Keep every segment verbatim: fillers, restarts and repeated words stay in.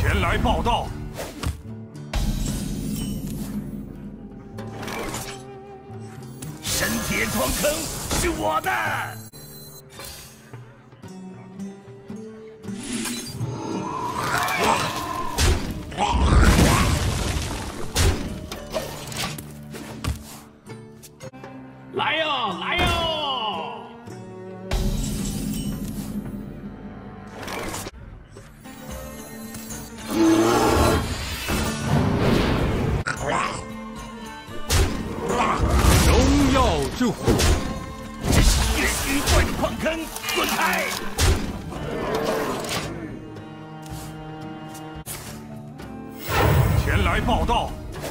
前来报道。 神铁矿坑是我的。 来哟，来哟！ 荣耀之火， 这是越虚怪的矿坑，滚开！ 前来报道。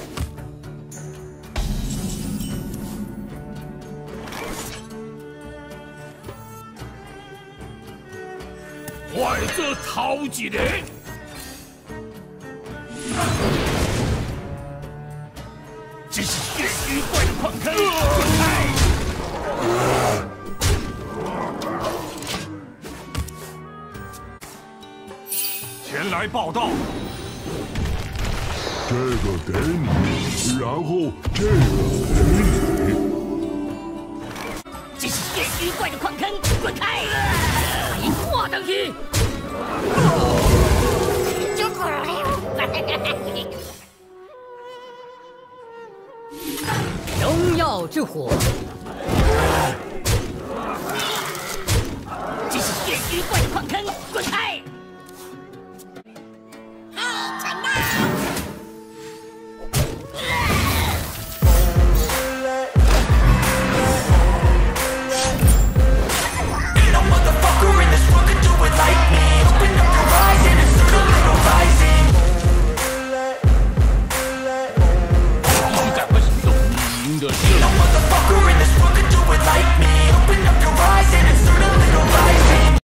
坏则逃一人，这是越虚怪的矿坑，滚开！ 前来报道。 这个给你，然后这个给你。 这是越虚怪的矿坑，滚开！你挂上去！ 荣耀之火。